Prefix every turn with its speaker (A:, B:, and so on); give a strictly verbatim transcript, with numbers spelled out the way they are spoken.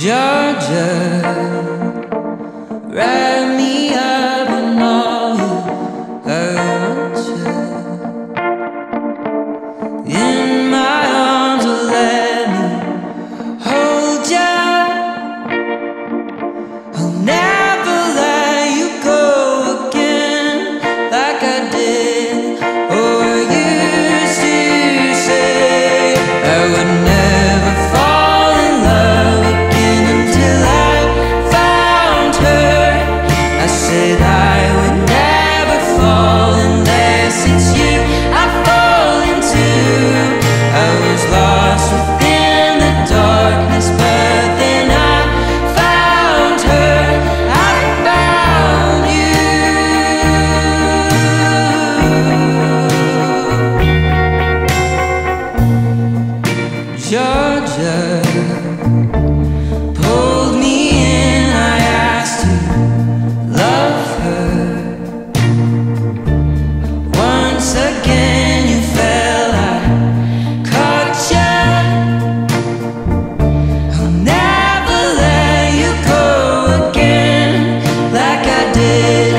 A: Georgia, wrap me up in all you want you. In my arms, will let me hold ya. I'll never let you go again like I did or used to say. I would never fall in love again until I found her. I said I would never fall unless it's you I fall into. I was lost within the darkness, but then I found her. I found you, Georgia. Pulled me in, I asked to love her. Once again you fell, I caught ya. I'll never let you go again like I did